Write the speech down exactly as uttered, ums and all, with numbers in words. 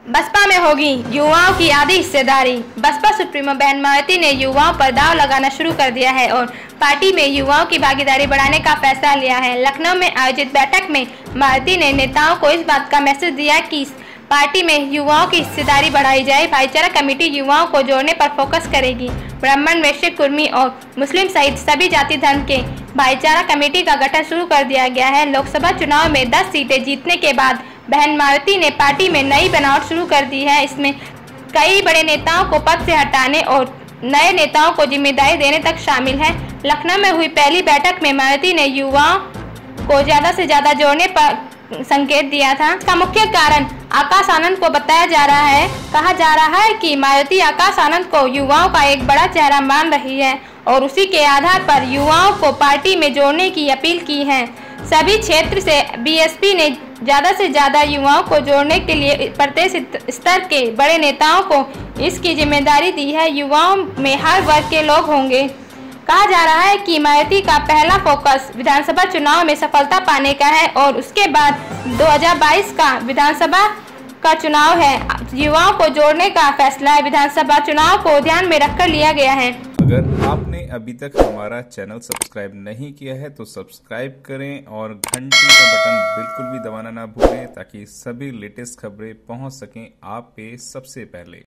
बसपा में होगी युवाओं की आधी हिस्सेदारी। बसपा सुप्रीमो बहन मायावती ने युवाओं पर दांव लगाना शुरू कर दिया है और पार्टी में युवाओं की भागीदारी बढ़ाने का फैसला लिया है। लखनऊ में आयोजित बैठक में मायावती ने नेताओं को इस बात का मैसेज दिया कि पार्टी में युवाओं की हिस्सेदारी बढ़ाई जाए। भाईचारा कमेटी युवाओं को जोड़ने पर फोकस करेगी। ब्राह्मण, वैश्य, कुर्मी और मुस्लिम सहित सभी जाति धर्म के भाईचारा कमेटी का गठन शुरू कर दिया गया है। लोकसभा चुनाव में दस सीटें जीतने के बाद बहन मायावती ने पार्टी में नई बनावट शुरू कर दी है। इसमें कई बड़े नेताओं को पद से हटाने और नए नेताओं को जिम्मेदारी देने तक शामिल है। लखनऊ में हुई पहली बैठक में मायावती ने युवाओं को ज्यादा से ज्यादा जोड़ने पर संकेत दिया था। इसका मुख्य कारण आकाश आनंद को बताया जा रहा है। कहा जा रहा है कि मायावती आकाश आनंद को युवाओं का एक बड़ा चेहरा मान रही है और उसी के आधार पर युवाओं को पार्टी में जोड़ने की अपील की है। सभी क्षेत्र से बीएसपी ने ज्यादा से ज्यादा युवाओं को जोड़ने के लिए प्रत्येक स्तर के बड़े नेताओं को इसकी जिम्मेदारी दी है। युवाओं में हर वर्ग के लोग होंगे। कहा जा रहा है कि मायावती का पहला फोकस विधानसभा चुनाव में सफलता पाने का है और उसके बाद दो हज़ार बाईस का विधानसभा का चुनाव है। युवाओं को जोड़ने का फैसला विधानसभा चुनाव को ध्यान में रखकर लिया गया है। अगर आपने अभी तक हमारा चैनल सब्सक्राइब नहीं किया है तो सब्सक्राइब करें और घंटी का बटन बिल्कुल भी दबाना ना भूलें ताकि सभी लेटेस्ट खबरें पहुंच सकें आप पे सबसे पहले।